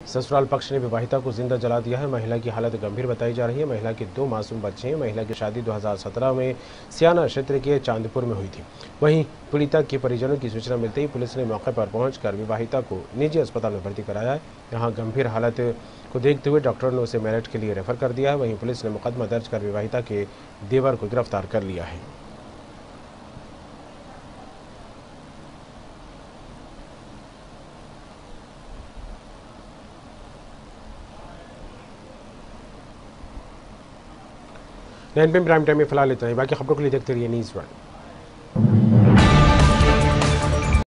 ससुराल पक्ष ने विवाहिता को जिंदा जला दिया है। महिला की हालत गंभीर बताई जा रही है। महिला के 2 मासूम बच्चे हैं। महिला की शादी 2017 में सियाना क्षेत्र के चांदपुर में हुई थी। वहीं पीड़िता के परिजनों की सूचना मिलते ही पुलिस ने मौके पर पहुंचकर विवाहिता को निजी अस्पताल में भर्ती कराया है। यहाँ गंभीर हालत को देखते हुए डॉक्टरों ने उसे मेरठ के लिए रेफर कर दिया है। वहीं पुलिस ने मुकदमा दर्ज कर विवाहिता के देवर को गिरफ्तार कर लिया है। नैनपिन प्राइम टाइम में फिलहाल इतना ही। बाकी खबरों के लिए देखते रहिए न्यूज़ 1।